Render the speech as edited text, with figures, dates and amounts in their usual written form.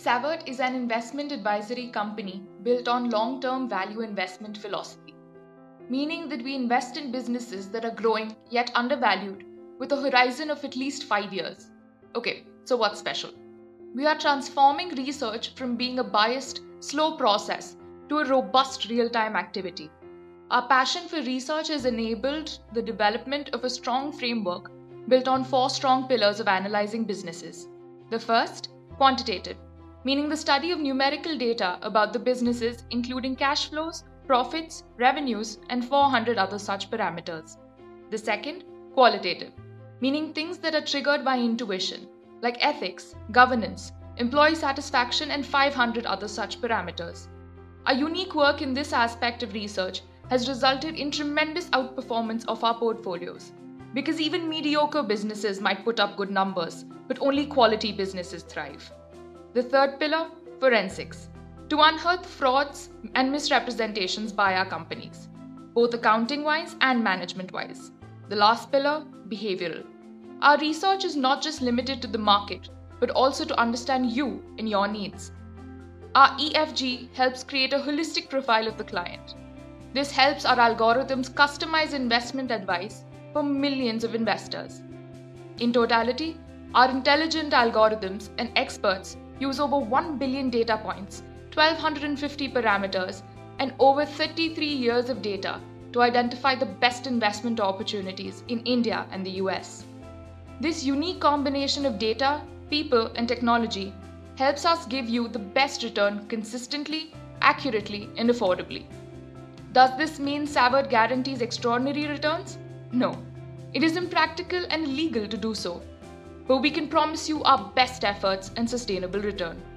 Savart is an investment advisory company built on long-term value investment philosophy, meaning that we invest in businesses that are growing yet undervalued with a horizon of at least 5 years. Okay, so what's special? We are transforming research from being a biased, slow process to a robust real-time activity. Our passion for research has enabled the development of a strong framework built on 4 strong pillars of analyzing businesses. The first, quantitative, meaning the study of numerical data about the businesses including cash flows, profits, revenues, and 400 other such parameters. The second, qualitative, meaning things that are triggered by intuition, like ethics, governance, employee satisfaction, and 500 other such parameters. Our unique work in this aspect of research has resulted in tremendous outperformance of our portfolios, because even mediocre businesses might put up good numbers, but only quality businesses thrive. The third pillar, forensics, to unearth frauds and misrepresentations by our companies, both accounting-wise and management-wise. The last pillar, behavioral. Our research is not just limited to the market, but also to understand you and your needs. Our EFG helps create a holistic profile of the client. This helps our algorithms customize investment advice for millions of investors. In totality, our intelligent algorithms and experts use over 1 billion data points, 1,250 parameters, and over 33 years of data to identify the best investment opportunities in India and the US. This unique combination of data, people, and technology helps us give you the best return consistently, accurately, and affordably. Does this mean Savart guarantees extraordinary returns? No. It is impractical and illegal to do so. But we can promise you our best efforts and sustainable return.